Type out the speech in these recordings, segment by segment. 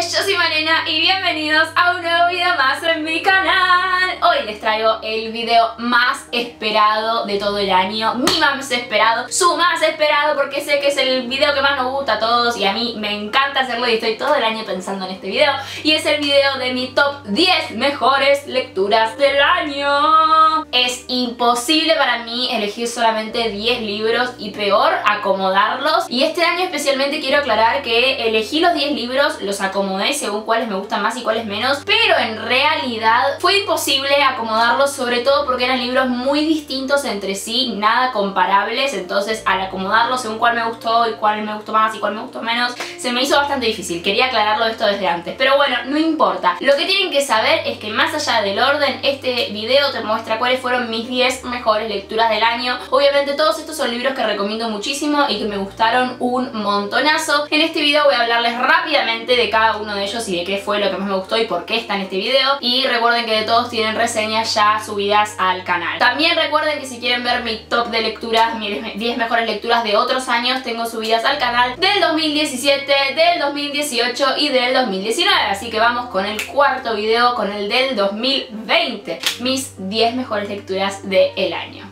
noches, yo soy Malena y bienvenidos a un nuevo video más en mi canal. Hoy les traigo el video más esperado de todo el año, mi más esperado, su más esperado, porque sé que es el video que más nos gusta a todos y a mí me encanta hacerlo y estoy todo el año pensando en este video. Y es el video de mi top 10 mejores lecturas del año. Es imposible para mí elegir solamente 10 libros y peor acomodarlos. Y este año especialmente quiero aclarar que elegí los 10 libros, los acomodé según cuáles me gustan más y cuáles menos, pero en realidad fue imposible acomodarlos, sobre todo porque eran libros muy distintos entre sí, nada comparables. Entonces al acomodarlos según cuál me gustó y cuál me gustó más y cuál me gustó menos, se me hizo bastante difícil. Quería aclararlo esto desde antes, pero bueno, no importa. Lo que tienen que saber es que más allá del orden, este video te muestra cuáles fueron mis 10 mejores lecturas del año. Obviamente todos estos son libros que recomiendo muchísimo y que me gustaron un montonazo. En este video voy a hablarles rápidamente de cada uno de ellos y de qué fue lo que más me gustó y por qué está en este video. Y recuerden que de todos tienen reseñas ya subidas al canal. También recuerden que si quieren ver mi top de lecturas, mis 10 mejores lecturas de otros años, tengo subidas al canal del 2017, del 2018 y del 2019. Así que vamos con el cuarto video, con el del 2020. Mis 10 mejores lecturas del año.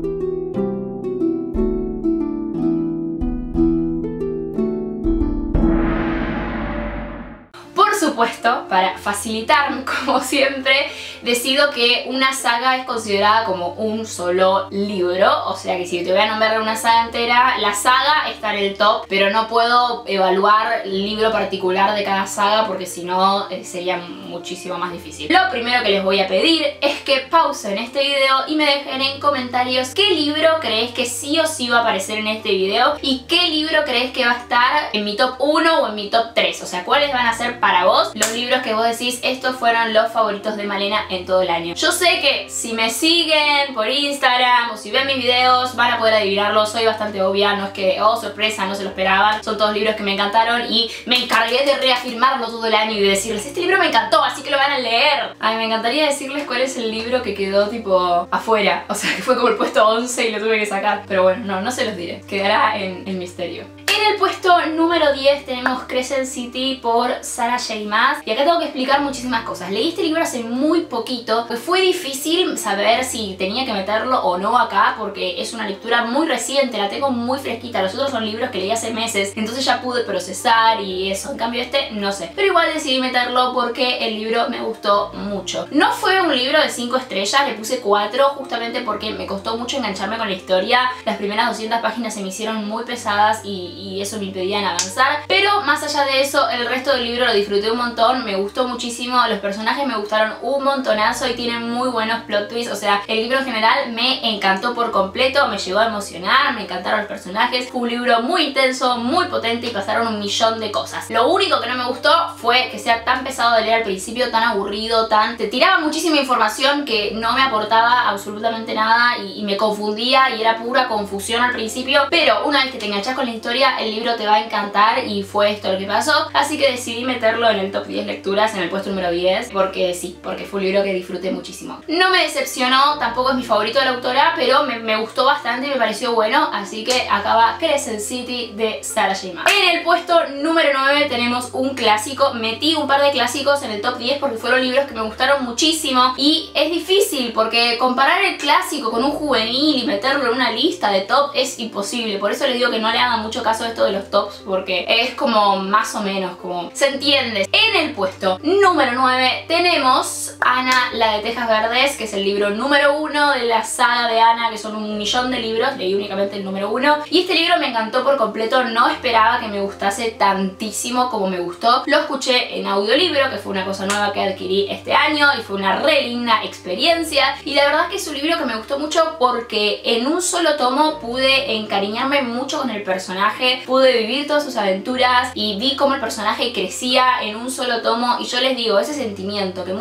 Por supuesto, para facilitarme como siempre, decido que una saga es considerada como un solo libro. O sea que si te voy a nombrar una saga entera, la saga está en el top, pero no puedo evaluar el libro particular de cada saga porque si no sería muchísimo más difícil. Lo primero que les voy a pedir es que pausen este video y me dejen en comentarios qué libro crees que sí o sí va a aparecer en este video y qué libro crees que va a estar en mi top 1 o en mi top 3. O sea, cuáles van a ser para vos los libros que vos decís estos fueron los favoritos de Malena en todo el año. Yo sé que si me siguen por Instagram o si ven mis videos van a poder adivinarlo. Soy bastante obvia, no es que, oh sorpresa, no se lo esperaban. Son todos libros que me encantaron y me encargué de reafirmarlo todo el año y de decirles, este libro me encantó, así que lo van a leer. Ay, me encantaría decirles cuál es el libro que quedó tipo afuera. O sea, que fue como el puesto 11 y lo tuve que sacar. Pero bueno, no se los diré. Quedará en misterio. En el puesto número 10 tenemos Crescent City por Sarah J. Maas. Y acá tengo que explicar muchísimas cosas. Leí este libro hace muy poquito. Pues fue difícil saber si tenía que meterlo o no acá porque es una lectura muy reciente, la tengo muy fresquita. Los otros son libros que leí hace meses, entonces ya pude procesar y eso. En cambio este no sé. Pero igual decidí meterlo porque el libro me gustó mucho. No fue un libro de 5 estrellas, le puse 4 justamente porque me costó mucho engancharme con la historia. Las primeras 200 páginas se me hicieron muy pesadas y eso me impedían avanzar. Pero más allá de eso, el resto del libro lo disfruté un montón, me gustó muchísimo, los personajes me gustaron un montonazo y tienen muy buenos plot twists. O sea, el libro en general me encantó por completo, me llegó a emocionar, me encantaron los personajes. Fue un libro muy intenso, muy potente y pasaron un millón de cosas. Lo único que no me gustó fue que sea tan pesado de leer al principio, tan aburrido, te tiraba muchísima información que no me aportaba absolutamente nada y me confundía y era pura confusión al principio. Pero una vez que te enganchas con la historia, el libro te va a encantar y fue esto lo que pasó. Así que decidí meterlo en el top 10 lecturas, en el puesto número 10, porque sí, porque fue un libro que disfruté muchísimo. No me decepcionó, tampoco es mi favorito de la autora, pero me gustó bastante y me pareció bueno. Así que acaba Crescent City de Sarah J. Maas. En el puesto número 9 tenemos un clásico. Metí un par de clásicos en el top 10 porque fueron libros que me gustaron muchísimo y es difícil porque comparar el clásico con un juvenil y meterlo en una lista de top es imposible. Por eso les digo que no le hagan mucho caso a esto de los tops porque es como más o menos, como se entiende. En el puesto número 9 tenemos Ana, la de Tejas Verdes, que es el libro número 1 de la saga de Ana, que son un millón de libros. Leí únicamente el número 1 y este libro me encantó por completo. No esperaba que me gustase tantísimo como me gustó. Lo escuché en audiolibro, que fue una cosa nueva que adquirí este año y fue una re linda experiencia. Y la verdad es que es un libro que me gustó mucho porque en un solo tomo pude encariñarme mucho con el personaje, pude vivir todas sus aventuras y vi cómo el personaje crecía en un solo tomo. Y yo les digo, ese sentimiento que muchas veces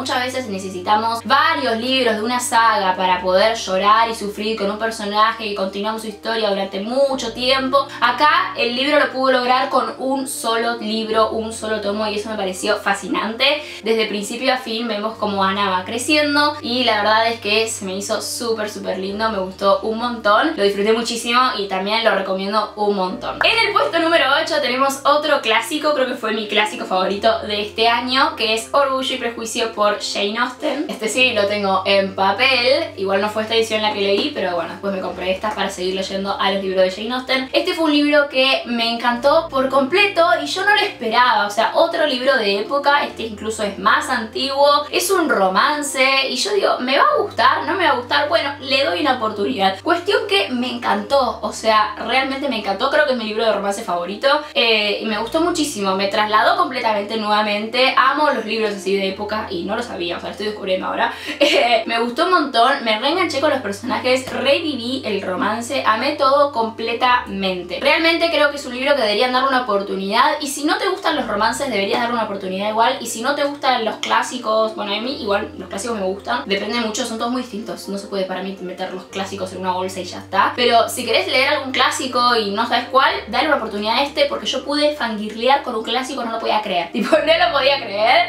veces necesitamos varios libros de una saga para poder llorar y sufrir con un personaje que continuamos su historia durante mucho tiempo, acá el libro lo pudo lograr con un solo libro, un solo tomo, y eso me pareció fascinante. Desde principio a fin vemos cómo Anna va creciendo y la verdad es que se me hizo súper lindo, me gustó un montón, lo disfruté muchísimo y también lo recomiendo un montón. En el puesto número 8 tenemos otro clásico, creo que fue mi clásico favorito de este año, que es Orgullo y Prejuicio por Jane Austen. Este sí lo tengo en papel, igual no fue esta edición la que leí, pero bueno, después me compré esta para seguir leyendo a los libros de Jane Austen. Este fue un libro que me encantó por completo y yo no lo esperaba, o sea, otro libro de época, este incluso es más antiguo, es un romance y yo digo, ¿me va a gustar? ¿No me va a gustar? Bueno, le doy una oportunidad. Cuestión que me encantó, o sea, realmente me encantó, creo que es mi libro de romance favorito y me gustó muchísimo, me trasladó completamente nuevamente, amo los libros así de época y no lo sabía, o sea, lo estoy descubriendo ahora. Me gustó un montón, me reenganché con los personajes, reviví el romance, amé todo completamente. Realmente creo que es un libro que deberían darle una oportunidad y si no te gustan los romances deberías darle una oportunidad igual, y si no te gustan los clásicos, bueno, a mí igual los clásicos me gustan, depende mucho, son todos muy distintos, no se puede para mí meter los clásicos en una bolsa y ya está, pero si querés leer algún clásico y no sabes cuál, dale una oportunidad a este, porque yo pude fangirlear con un clásico, no lo podía creer, tipo, no lo podía creer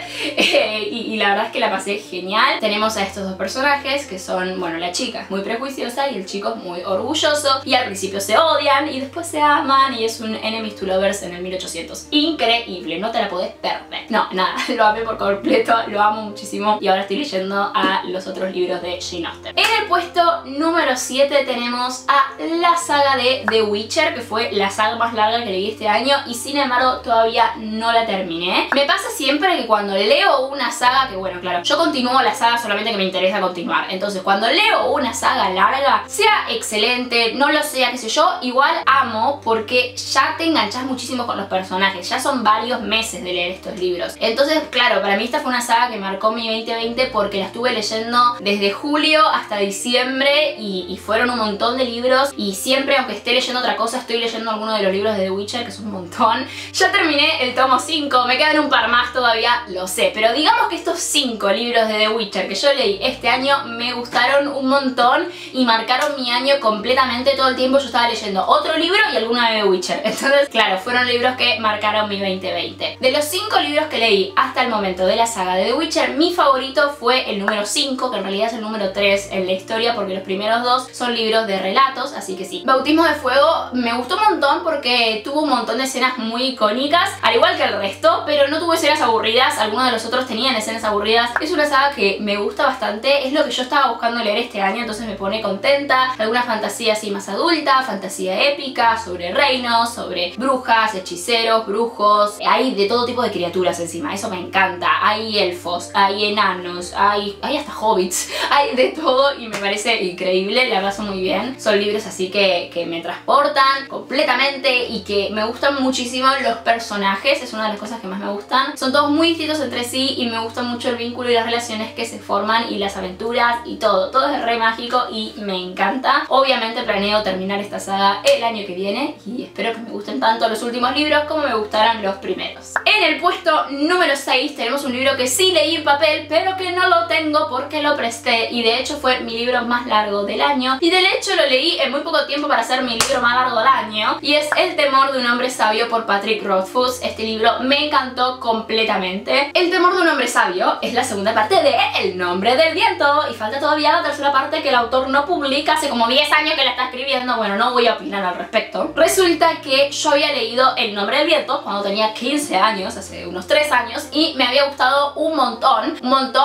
y la verdad es que la pasé genial. Tenemos a estos dos personajes que son, bueno, la chica es muy prejuiciosa y el chico es muy orgulloso y al principio se odian y después se aman y es un enemies to lovers en el 1800. Increíble, no te la podés perder. No, nada, lo amé por completo, lo amo muchísimo y ahora estoy leyendo a los otros libros de Jane Austen. En el puesto número 7 tenemos a la saga de The Witcher, que fue la saga más larga que leí este año y sin embargo todavía no la terminé. Me pasa siempre que cuando leo una saga, que bueno, claro, yo continúo la saga solamente que me interesa continuar, entonces cuando leo una saga larga, sea excelente, no lo sea, qué sé yo, igual amo porque ya te enganchas muchísimo con los personajes, ya son varios meses de leer estos libros. Entonces, claro, para mí esta fue una saga que marcó mi 2020 porque la estuve leyendo desde julio hasta diciembre y fueron un montón de libros y siempre, aunque esté leyendo otra cosa, estoy leyendo alguno de los libros de The Witcher, que son un montón. Ya terminé el tomo 5, me quedan un par más todavía, lo sé, pero digamos que estos 5 libros de The Witcher que yo leí este año me gustaron un montón y marcaron mi año completamente. Todo el tiempo yo estaba leyendo otro libro y alguna de The Witcher, entonces claro, fueron libros que marcaron mi 2020. De los 5 libros que leí hasta el momento de la saga de The Witcher, mi favorito fue el número 5, que en realidad es el número 3 en la historia porque los primeros 2 son libros de relatos, así que sí. Bautismo de Fuego me gustó un montón porque tuvo un montón de escenas muy icónicas, al igual que el resto, pero no tuvo escenas aburridas, algunos de los otros tenían escenas aburridas. Es una saga que me gusta bastante, es lo que yo estaba buscando leer este año, entonces me pone contenta. Alguna fantasía así más adulta, fantasía épica, sobre reinos, sobre brujas, hechiceros, brujos, hay de todo tipo de criaturas encima, eso me encanta. Hay elfos, hay enanos, hay hasta hobbits, hay de todo y me parece increíble, la paso muy bien. Son libros así que me transportan completamente y que me gustan muchísimo los personajes, es una de las cosas que más me gustan. Son todos muy distintos entre sí y me gusta mucho el vínculo y las relaciones que se forman y las aventuras y todo es re mágico y me encanta. Obviamente planeo terminar esta saga el año que viene y espero que me gusten tanto los últimos libros como me gustaran los primeros. En el puesto número 6 tenemos un libro que sí leí en papel, pero que no lo tengo porque lo presté y de hecho fue mi libro más largo del año y de hecho lo leí en muy poco tiempo para ser mi libro más largo del año, y es El temor de un hombre sabio por Patrick Rothfuss. Este libro me encantó completamente. El temor de un hombre sabio es la segunda parte de El nombre del viento y falta todavía la tercera parte que el autor no publica, hace como 10 años que la está escribiendo. Bueno, no voy a opinar al respecto. Resulta que yo había leído El nombre del viento cuando tenía 15 años, hace unos 3 años, y me había gustado un montón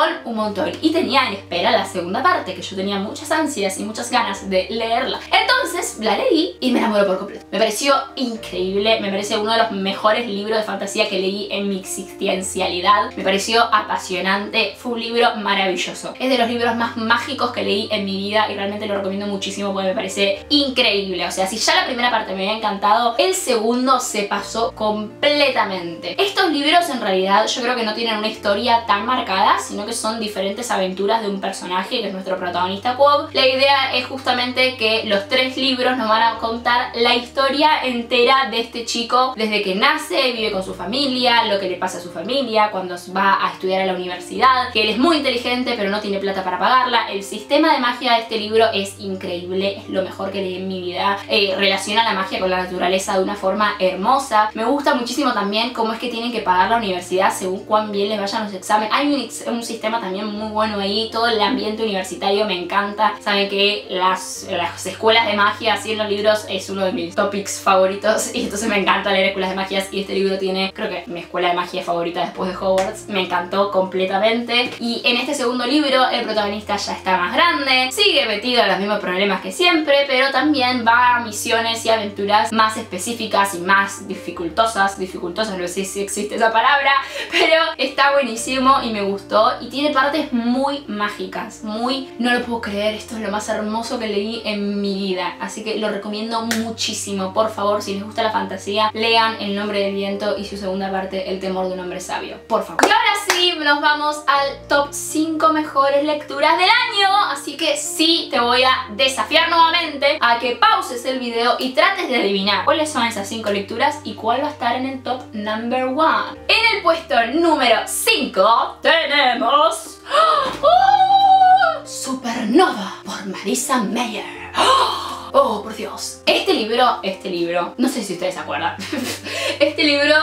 y tenía en espera la segunda parte, que yo tenía muchas ansias y muchas ganas de leerla. Entonces la leí y me enamoró por completo. Me pareció increíble, me parece uno de los mejores libros de fantasía que leí en mi existencialidad. Me pareció apasionante, fue un libro maravilloso. Es de los libros más mágicos que leí en mi vida y realmente lo recomiendo muchísimo porque me parece increíble. O sea, si ya la primera parte me había encantado, el segundo se pasó completamente. Estos libros en realidad yo creo que no tienen una historia tan marcada, sino que son diferentes aventuras de un personaje que es nuestro protagonista Quoth. La idea es justamente que los 3 libros nos van a contar la historia entera de este chico desde que nace, vive con su familia, lo que le pasa a su familia cuando va a estudiar a la universidad, que él es muy inteligente pero no tiene plata para pagarla. El sistema de magia de este libro es increíble, es lo mejor que leí en mi vida. Relaciona la magia con la naturaleza de una forma hermosa. Me gusta muchísimo también cómo es que tienen que pagar la universidad según cuán bien les vayan los exámenes. Hay un sistema también muy bueno ahí, todo el ambiente universitario me encanta. Saben que las escuelas de magia así en los libros es uno de mis topics favoritos y entonces me encanta leer escuelas de magia y este libro tiene, creo que mi escuela de magia favorita después de Hogwarts. Me encantó completamente. Y en este segundo libro el protagonista ya está más grande, sigue metido en los mismos problemas que siempre, pero también va a misiones y aventuras más específicas y más dificultosas, no sé si existe esa palabra, pero está buenísimo y me gustó y tiene partes muy mágicas, no lo puedo creer, esto es lo más hermoso que leí en mi vida, así que lo recomiendo muchísimo. Por favor, si les gusta la fantasía, lean El nombre del viento y su segunda parte, El temor de un hombre sabio, por favor. Y ahora sí, nos vamos al top 5 mejores lecturas del año, así que sí, te voy a desafiar nuevamente a que pauses el video y trates de adivinar cuáles son esas 5 lecturas y cuál va a estar en el top number 1. En el puesto número 5 tenemos Supernova por Marisa Meyer. Oh, por Dios. Este libro, no sé si ustedes se acuerdan. Este libro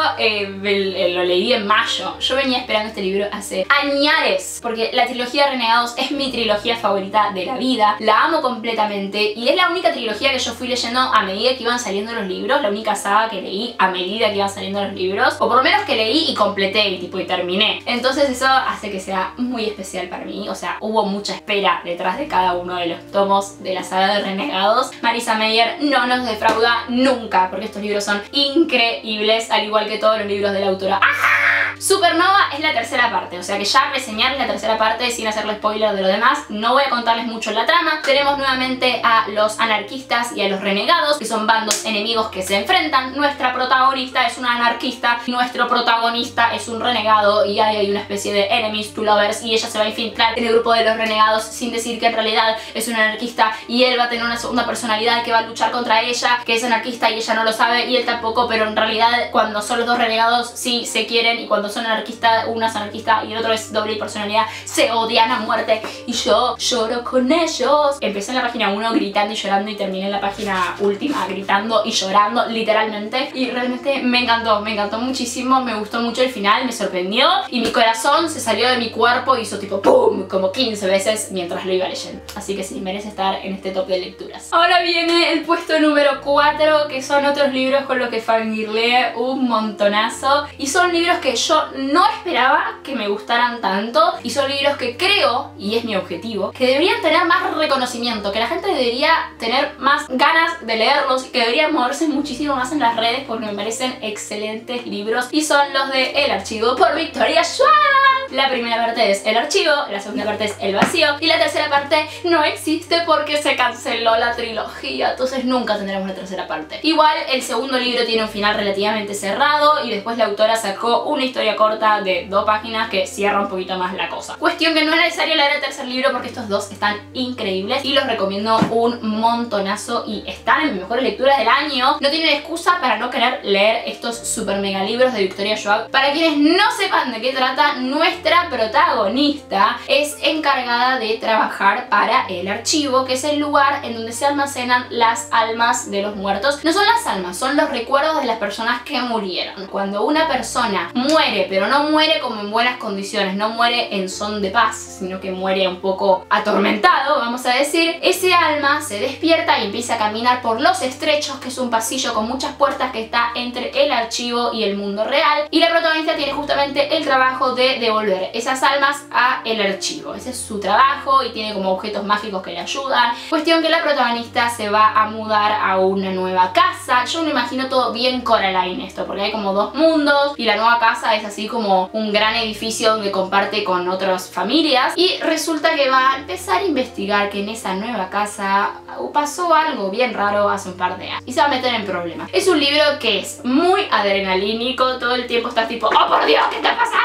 lo leí en mayo. Yo venía esperando este libro hace añares, porque la trilogía de Renegados es mi trilogía favorita de la vida. La amo completamente y es la única trilogía que yo fui leyendo a medida que iban saliendo los libros. La única saga que leí a medida que iban saliendo los libros, o por lo menos que leí y completé y terminé. Entonces eso hace que sea muy especial para mí. O sea, hubo mucha espera detrás de cada uno de los tomos de la saga de Renegados. Marisa Meyer no nos defrauda nunca, porque estos libros son increíbles, al igual que todos los libros de la autora. ¡Ajá! Supernova es la tercera parte, o sea que ya reseñar la tercera parte sin hacerle spoiler de lo demás. No voy a contarles mucho la trama. Tenemos nuevamente a los anarquistas y a los renegados, que son bandos enemigos que se enfrentan. Nuestra protagonista es una anarquista, nuestro protagonista es un renegado y hay una especie de enemies to lovers y ella se va a infiltrar en el grupo de los renegados sin decir que en realidad es un anarquista y él va a tener una segunda personalidad que va a luchar contra ella, que es anarquista y ella no lo sabe y él tampoco, pero en realidad cuando son los dos renegados sí se quieren y cuando son anarquistas, una es anarquista y el otro es doble personalidad, se odian a muerte y yo lloro con ellos. Empecé en la página 1 gritando y llorando y terminé en la página última gritando y llorando literalmente y realmente me encantó muchísimo, me gustó mucho el final, me sorprendió y mi corazón se salió de mi cuerpo y hizo tipo ¡pum! Como 15 veces mientras lo iba leyendo. Así que sí, merece estar en este top de lecturas. Ahora viene el puesto número 4, que son otros libros con los que fangirleé un montonazo y son libros que yo no esperaba que me gustaran tanto y son libros que creo, y es mi objetivo, que deberían tener más reconocimiento, que la gente debería tener más ganas de leerlos y que deberían moverse muchísimo más en las redes porque me parecen excelentes libros y son los de El archivo por Victoria Schwab. La primera parte es El archivo, la segunda parte es El vacío y la tercera parte no existe porque se canceló la trilogía, entonces nunca tendremos la tercera parte. Igual el segundo libro tiene un final relativamente cerrado y después la autora sacó una historia corta de 2 páginas que cierra un poquito más la cosa. Cuestión que no es necesario leer el tercer libro porque estos dos están increíbles y los recomiendo un montonazo y están en mis mejores lecturas del año. No tienen excusa para no querer leer estos super mega libros de Victoria Schwab. Para quienes no sepan de qué trata, nuestra protagonista es encargada de trabajar para El archivo, que es el lugar en donde se almacenan las almas de los muertos. No son las almas, son los recuerdos de las personas que murieron. Cuando una persona muere, pero no muere como en buenas condiciones, no muere en son de paz, sino que muere un poco atormentado, vamos a decir, ese alma se despierta y empieza a caminar por los estrechos, que es un pasillo con muchas puertas que está entre el archivo y el mundo real, y la protagonista tiene justamente el trabajo de devolver esas almas a el archivo. Ese es su trabajo y tiene como objetos mágicos que le ayudan. Cuestión que la protagonista se va a mudar a una nueva casa. Yo me imagino todo bien Coraline esto, porque hay como 2 mundos y la nueva casa es así como un gran edificio donde comparte con otras familias y resulta que va a empezar a investigar que en esa nueva casa pasó algo bien raro hace un par de años y se va a meter en problemas. Es un libro que es muy adrenalínico, todo el tiempo estás tipo ¡oh por Dios! ¿Qué está pasando?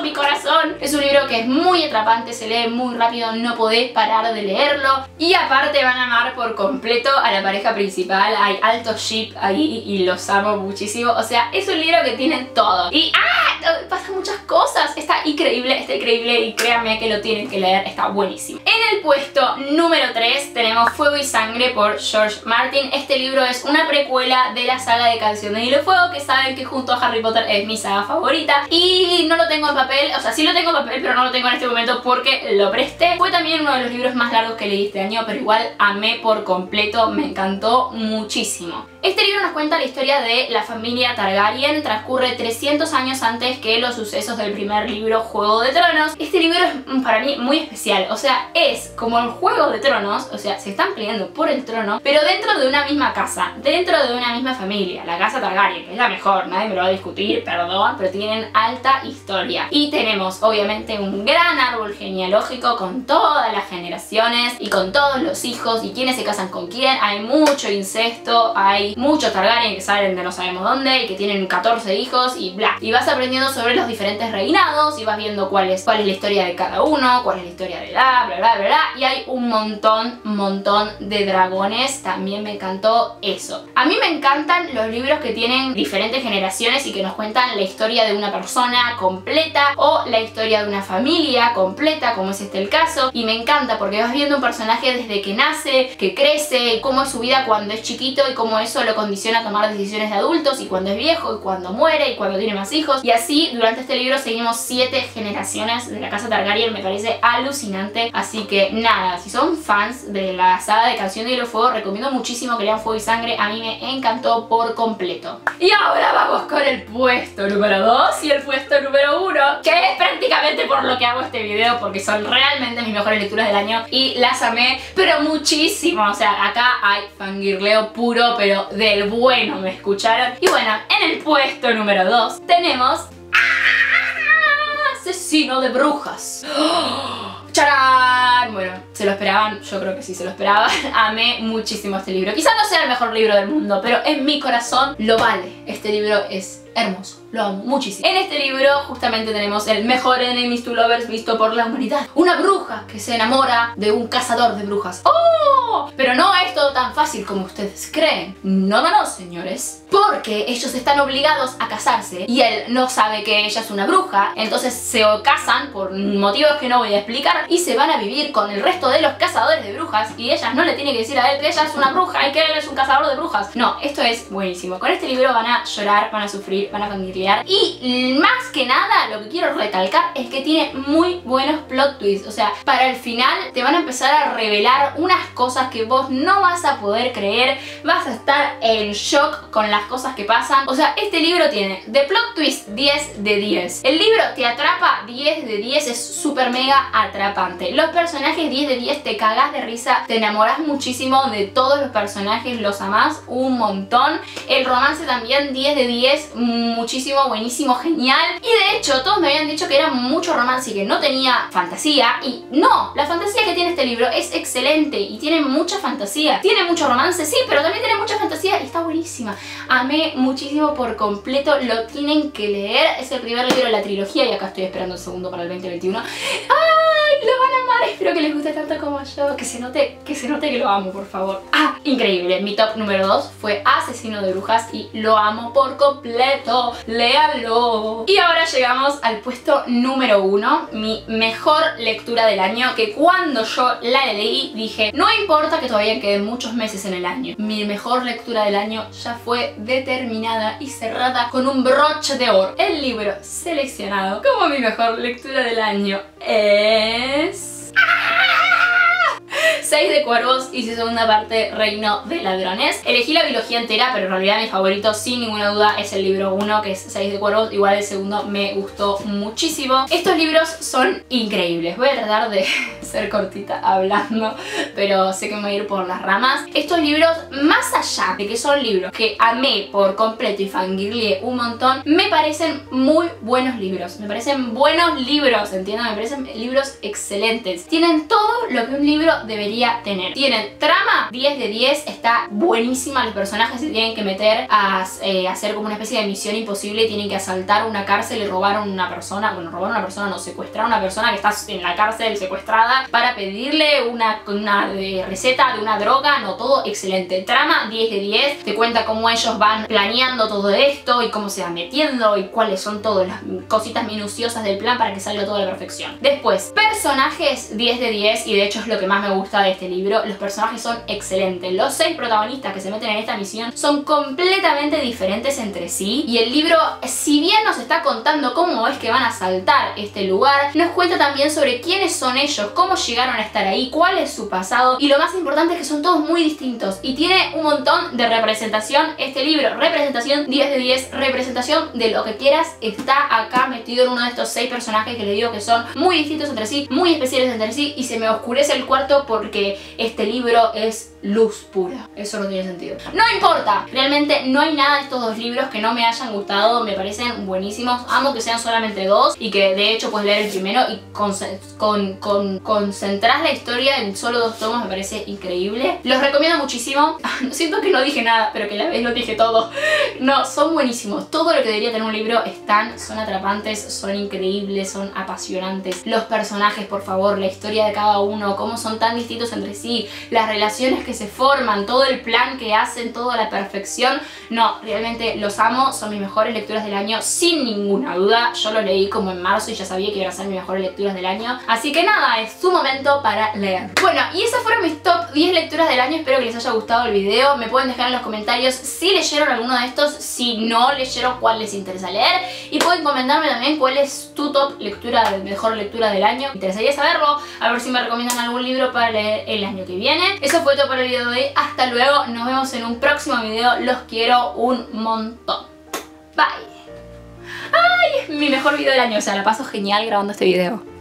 mi corazón. Es un libro que es muy atrapante, se lee muy rápido, no podés parar de leerlo. Y aparte van a amar por completo a la pareja principal. Hay alto ship ahí y los amo muchísimo. O sea, es un libro que tiene todo. Y pasan muchas cosas. Está increíble y créanme que lo tienen que leer, está buenísimo. En el puesto número 3 tenemos Fuego y Sangre por George Martin. Este libro es una precuela de la saga de Canción de Hielo y Fuego, que saben que junto a Harry Potter es mi saga favorita. Y no lo tengo en papel, o sea, sí lo tengo en papel, pero no lo tengo en este momento porque lo presté. Fue también uno de los libros más largos que leí este año, pero igual amé por completo, me encantó muchísimo. Este libro nos cuenta la historia de la familia Targaryen, transcurre 300 años antes que los sucesos del primer libro Juego de Tronos. Este libro es para mí muy especial, o sea, es como el Juego de Tronos, o sea, se están peleando por el trono, pero dentro de una misma casa, dentro de una misma familia, la casa Targaryen, que es la mejor, nadie me lo va a discutir, perdón, pero tienen alta historia. Y tenemos obviamente un gran árbol genealógico con todas las generaciones y con todos los hijos y quiénes se casan con quién. Hay mucho incesto, hay muchos Targaryen que salen de no sabemos dónde y que tienen 14 hijos y bla. Y vas aprendiendo sobre los diferentes reinados y vas viendo cuál es la historia de cada uno, cuál es la historia de bla, bla, bla, bla, bla. Y hay un montón de dragones. También me encantó eso. A mí me encantan los libros que tienen diferentes generaciones y que nos cuentan la historia de una persona completa o la historia de una familia completa, como es este el caso. Y me encanta porque vas viendo un personaje desde que nace, que crece, cómo es su vida cuando es chiquito y cómo eso lo condiciona a tomar decisiones de adultos, y cuando es viejo, y cuando muere, y cuando tiene más hijos. Y así durante este libro seguimos 7 generaciones de la casa Targaryen. Me parece alucinante. Así que nada, si son fans de la saga de Canción de Hielo y Fuego, recomiendo muchísimo que lean Fuego y Sangre. A mí me encantó por completo. Y ahora vamos con el puesto número 2 y el puesto número 1, que es prácticamente por lo que hago este video, porque son realmente mis mejores lecturas del año y las amé, pero muchísimo. O sea, acá hay fangirleo puro, pero del bueno, ¿me escucharon? Y bueno, en el puesto número 2 tenemos Asesino de Brujas. ¡Charán! Bueno, ¿se lo esperaban? Yo creo que sí se lo esperaban. Amé muchísimo este libro. Quizás no sea el mejor libro del mundo, pero en mi corazón lo vale. Este libro es hermoso, lo amo muchísimo. En este libro justamente tenemos el mejor enemies to lovers visto por la humanidad. Una bruja que se enamora de un cazador de brujas. ¡Oh! Pero no es todo tan fácil como ustedes creen. No, señores. Porque ellos están obligados a casarse y él no sabe que ella es una bruja. Entonces se casan por motivos que no voy a explicar y se van a vivir con el resto de los cazadores de brujas, y ella no le tiene que decir a él que ella es una bruja y que él es un cazador de brujas. No, esto es buenísimo. Con este libro van a llorar, van a sufrir, van a familiar. Y más que nada, lo que quiero recalcar es que tiene muy buenos plot twists. O sea, para el final te van a empezar a revelar unas cosas que vos no vas a poder creer. Vas a estar en shock con las cosas que pasan. O sea, este libro tiene de plot twist 10 de 10. El libro te atrapa 10 de 10, es súper mega atrapante. Los personajes 10 de 10, te cagás de risa, te enamorás muchísimo de todos los personajes, los amás un montón. El romance también 10 de 10, muchísimo, buenísimo, genial. Y de hecho todos me habían dicho que era mucho romance y que no tenía fantasía, y no, la fantasía que tiene este libro es excelente y tiene mucha fantasía. Tiene mucho romance, sí, pero también tiene mucha fantasía y está buenísima. Amé muchísimo por completo, lo tienen que leer. Es el primer libro de la trilogía y acá estoy esperando el segundo para el 2021. ¡Ay! Lo van a amar, espero que les guste tanto como yo. Que se note que lo amo, por favor. ¡Ah! Increíble. Mi top número 2 fue Asesino de Brujas y lo amo por completo. Léanlo. Y ahora llegamos al puesto número 1, mi mejor lectura del año, que cuando yo la leí dije, no importa que todavía queden muchos meses en el año, mi mejor lectura del año ya fue determinada y cerrada con un broche de oro. El libro seleccionado como mi mejor lectura del año es... 6 de Cuervos y su segunda parte, Reino de Ladrones. Elegí la biología entera, pero en realidad mi favorito sin ninguna duda es el libro 1, que es 6 de Cuervos. Igual el segundo me gustó muchísimo. Estos libros son increíbles. Voy a tratar de ser cortita hablando, pero sé que me voy a ir por las ramas. Estos libros, más allá de que son libros que amé por completo y fangirleé un montón, me parecen muy buenos libros. Me parecen buenos libros, ¿entienden? Me parecen libros excelentes. Tienen todo lo que un libro debería tener. Tienen trama 10 de 10, está buenísima. Los personajes se tienen que meter a hacer como una especie de misión imposible. Tienen que asaltar una cárcel y robar a una persona. Bueno, robar a una persona no, secuestrar a una persona que está en la cárcel secuestrada para pedirle una receta de una droga. No, todo excelente. Trama 10 de 10. Te cuenta cómo ellos van planeando todo esto y cómo se van metiendo y cuáles son todas las cositas minuciosas del plan para que salga todo a la perfección. Después, personajes 10 de 10, y de hecho es lo que más me gusta de este libro. Los personajes son excelentes. Los 6 protagonistas que se meten en esta misión son completamente diferentes entre sí, y el libro, si bien nos está contando cómo es que van a asaltar este lugar, nos cuenta también sobre quiénes son ellos, cómo llegaron a estar ahí, cuál es su pasado, y lo más importante es que son todos muy distintos y tiene un montón de representación este libro. Representación 10 de 10, representación de lo que quieras está acá metido en uno de estos 6 personajes que le digo que son muy distintos entre sí, muy especiales entre sí, y se me oscurece el cuarto porque este libro es luz pura. Eso no tiene sentido. No importa, realmente no hay nada de estos dos libros que no me hayan gustado, me parecen buenísimos. Amo que sean solamente 2 y que de hecho puedes leer el primero y concentrar la historia en solo 2 tomos, me parece increíble. Los recomiendo muchísimo. Siento que no dije nada, pero que a la vez lo dije todo. No, son buenísimos. Todo lo que debería tener un libro son atrapantes, son increíbles, son apasionantes. Los personajes, por favor, la historia de cada uno, cómo son tan distintos entre sí, las relaciones que se forman, todo el plan que hacen, toda la perfección. No, realmente los amo, son mis mejores lecturas del año, sin ninguna duda. Yo lo leí como en marzo y ya sabía que iban a ser mis mejores lecturas del año, así que nada, es su momento para leer. Bueno, y esas fueron mis top 10 lecturas del año. Espero que les haya gustado el video. Me pueden dejar en los comentarios si leyeron alguno de estos, si no leyeron, cuál les interesa leer, y pueden comentarme también cuál es tu top lectura, mejor lectura del año. Me interesaría saberlo, a ver si me recomiendan algún libro para leer el año que viene. Eso fue todo por el video de hoy. Hasta luego, nos vemos en un próximo video. Los quiero un montón. Bye. Ay, es mi mejor video del año, o sea, la paso genial grabando este video.